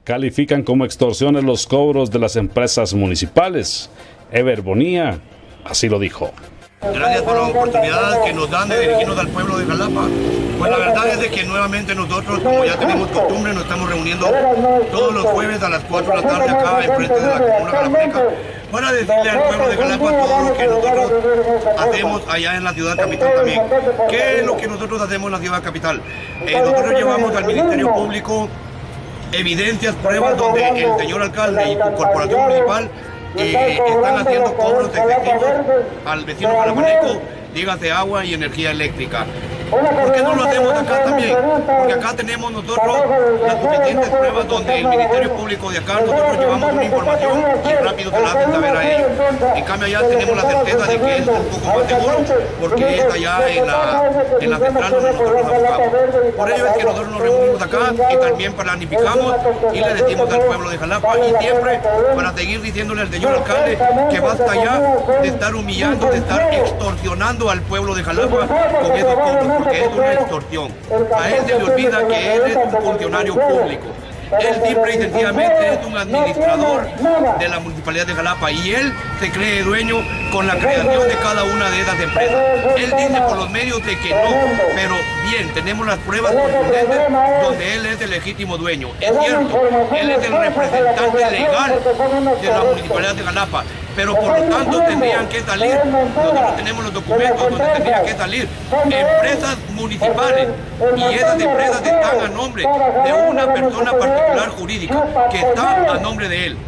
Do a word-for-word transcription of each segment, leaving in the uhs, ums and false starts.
califican como extorsiones los cobros de las empresas municipales. Ever Bonilla así lo dijo. Gracias por la oportunidad que nos dan de dirigirnos al pueblo de Jalapa. Pues la verdad es de que nuevamente nosotros, como ya tenemos costumbre, nos estamos reuniendo todos los jueves a las cuatro de la tarde acá enfrente de la comuna jalapeca para decirle al pueblo de Jalapa todo lo que nosotros hacemos allá en la ciudad capital también. ¿Qué es lo que nosotros hacemos en la ciudad capital? Eh, nosotros llevamos al Ministerio Público evidencias, pruebas donde el señor alcalde y su corporación municipal Eh, están haciendo cobros excesivos al vecino jalapaneco, dígase agua y energía eléctrica. ¿Por qué no lo hacemos acá también? Porque acá tenemos nosotros las suficientes pruebas donde el Ministerio Público de acá, nosotros llevamos una información y rápido se la hacen saber a ellos. En cambio allá tenemos la certeza de que es un poco más seguro porque es allá en la, en la central donde nosotros nos buscamos. Por ello es que nosotros nos reunimos acá y también planificamos y le decimos al pueblo de Jalapa y siempre para seguir diciéndole al señor alcalde que basta ya de estar humillando, de estar extorsionando al pueblo de Jalapa con esos cobros, porque es una extorsión. A él se le olvida que él es un funcionario público. Él simple y sencillamente es un administrador de la Municipalidad de Jalapa y él se cree dueño con la creación de cada una de esas empresas. Él dice por los medios de que no, pero bien, tenemos las pruebas contundentes donde él es el legítimo dueño. Es cierto, él es el representante legal de la Municipalidad de Jalapa, pero por lo tanto tendrían que salir, nosotros tenemos los documentos donde tendrían que salir empresas municipales y esas empresas están a nombre de una persona particular jurídica que está a nombre de él.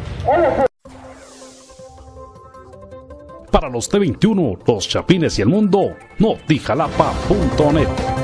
Para los T veintiuno, Los Chapines y el Mundo, Notijalapa punto net.